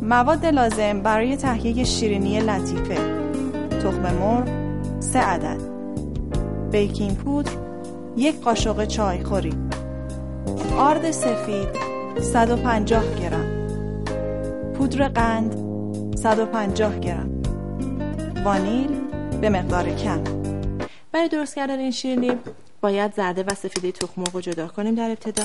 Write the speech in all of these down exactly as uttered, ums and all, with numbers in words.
مواد لازم برای تهیه شیرینی لطیفه: تخم مرغ سه عدد، بیکینگ پودر یک قاشق چایخوری، آرد سفید صد و پنجاه گرم، پودر قند صد و پنجاه گرم، وانیل به مقدار کم. برای درست کردن این شیرینی باید زرده و سفیده تخم مرغ رو جدا کنیم. در ابتدا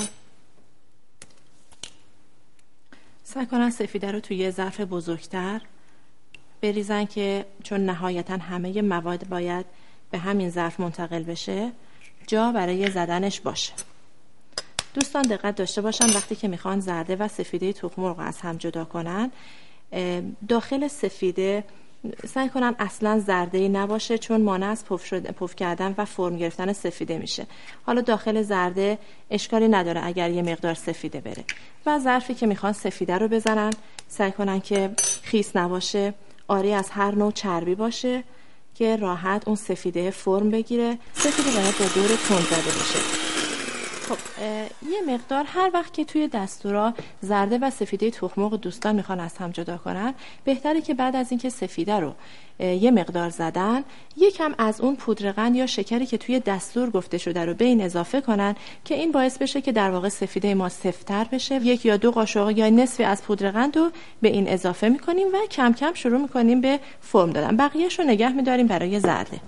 سعی کنن سفیده رو توی ظرف بزرگتر بریزن که چون نهایتا همه مواد باید به همین ظرف منتقل بشه، جا برای زدنش باشه. دوستان دقت داشته باشن وقتی که میخوان زرده و سفیده تخم مرغ از هم جدا کنن، داخل سفیده سعی کنن اصلا زرده‌ای نباشه، چون مانع از پف شد پف کردن و فرم گرفتن سفیده میشه. حالا داخل زرده اشکالی نداره اگر یه مقدار سفیده بره. و ظرفی که میخوان سفیده رو بزنن سعی کنن که خیس نباشه، آری از هر نوع چربی باشه که راحت اون سفیده فرم بگیره. سفیده باید با دور تند زده بشه. خب یه مقدار هر وقت که توی دستورا زرده و سفیده تخم مرغ دوستان میخوان از هم جدا کنن، بهتره که بعد از اینکه سفیده رو یه مقدار زدن، یکم از اون پودر قند یا شکری که توی دستور گفته شده رو به این اضافه کنن که این باعث بشه که در واقع سفیده ما سفت‌تر بشه. یک یا دو قاشق یا نصفی از پودر قند رو به این اضافه میکنیم و کم کم شروع میکنیم به فرم دادن. بقیه‌شو نگه میداریم برای زرده.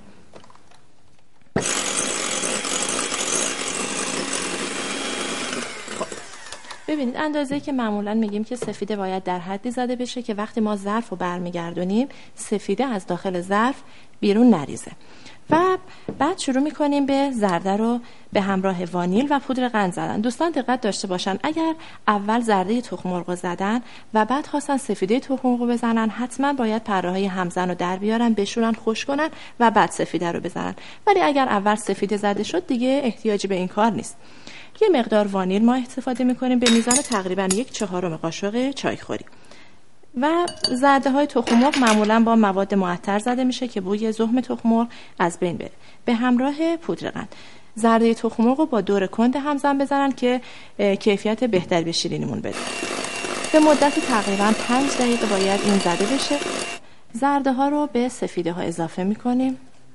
ببینید اندازه‌ای که معمولاً میگیم که سفیده باید در حدی زده بشه که وقتی ما ظرف رو برمیگردونیم سفیده از داخل ظرف بیرون نریزه. و بعد شروع میکنیم به زرده رو به همراه وانیل و پودر قند زدن. دوستان دقت داشته باشن اگر اول زرده تخم مرغ زدن و بعد خواستن سفیده تخم مرغ بزنن، حتما باید پره‌های همزن رو در بیارن، بشورن، خشک کنن و بعد سفیده رو بزنن. ولی اگر اول سفیده زده شد دیگه احتیاجی به این کار نیست. یه مقدار وانیل ما استفاده میکنیم به میزان تقریبا یک چهارم قاشق چایخوری. و زرده های تخم مرغ معمولا با مواد معطر زده میشه که بوی زخم تخم مرغ از بین بره، به همراه پودر قند. زرده تخم مرغ رو با دور کند همزن بزنن که کیفیت بهتری به شیرینیمون بده. به مدت تقریبا پنج دقیقه باید این زده بشه. زرده ها رو به سفیده ها اضافه میکنیم.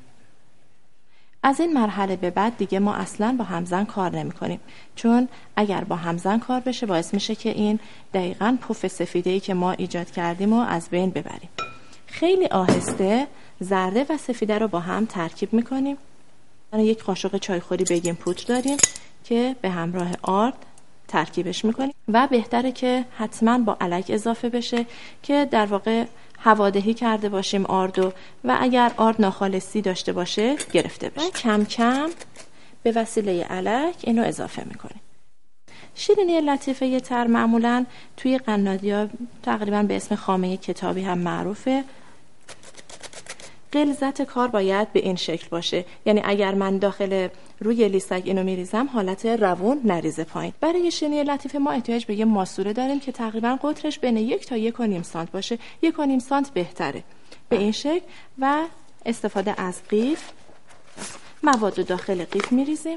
از این مرحله به بعد دیگه ما اصلا با همزن کار نمی کنیم، چون اگر با همزن کار بشه باعث میشه که این دقیقاً پف سفیده‌ای که ما ایجاد کردیم و از بین ببریم. خیلی آهسته زرده و سفیده رو با هم ترکیب میکنیم. یک قاشق چایخوری بیکینگ پودر داریم که به همراه آرد ترکیبش میکنیم و بهتره که حتما با الک اضافه بشه که در واقع هوادهی کرده باشیم آردو و اگر آرد ناخالصی داشته باشه گرفته بشه. کم کم به وسیله الک اینو اضافه میکنیم. شیرینی لطیفه تر معمولا توی قنادی‌ها تقریبا به اسم خامه کتابی هم معروفه. غلظت کار باید به این شکل باشه، یعنی اگر من داخل روی لیسک اینو میریزم حالت روون نریزه پایین. برای شیرینی لطیفه ما احتیاج به یه ماسوره داریم که تقریبا قطرش بین یک تا یک و نیم سانت باشه. یک و نیم سانت بهتره. به این شکل و استفاده از قیف مواد رو داخل قیف میریزیم.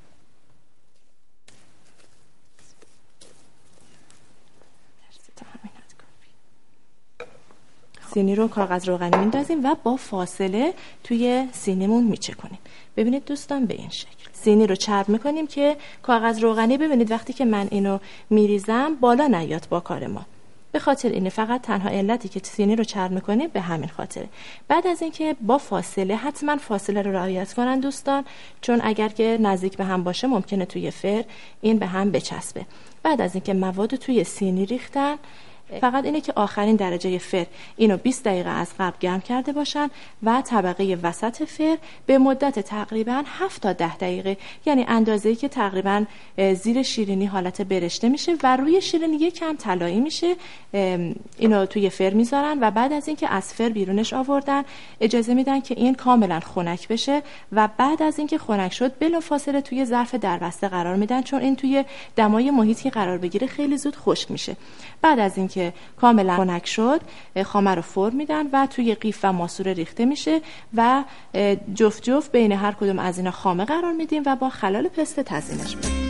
سینی رو کاغذ روغنی میندازیم و با فاصله توی سینیمون میچکنیم. ببینید دوستان به این شکل سینی رو چرب میکنیم که کاغذ روغنی، ببینید وقتی که من اینو میریزم بالا نیاد با کار ما. به خاطر اینه، فقط تنها علتی که سینی رو چرب میکنیم به همین خاطره. بعد از اینکه با فاصله، حتما فاصله رو رعایت کنن دوستان، چون اگر که نزدیک به هم باشه ممکنه توی فر این به هم بچسبه. بعد از اینکه مواد توی سینی ریختن، فقط اینه که آخرین درجه فر اینو بیست دقیقه از قبل گرم کرده باشن و طبقه وسط فر به مدت تقریبا هفت تا ده دقیقه، یعنی اندازه‌ای که تقریبا زیر شیرینی حالت برشته میشه و روی شیرینی یکم طلایی میشه، اینو توی فر میذارن و بعد از اینکه از فر بیرونش آوردن اجازه میدن که این کاملا خنک بشه و بعد از اینکه خنک شد بلافاصله توی ظرف دربسته قرار میدن، چون این توی دمای محیطی قرار بگیره خیلی زود خشک میشه. بعد از اینکه که کاملا خنک شد خامه رو فرم میدن و توی قیف و ماسوره ریخته میشه و جفت جفت بین هر کدوم از اینا خامه قرار میدیم و با خلال پسته تزیینش میدیم.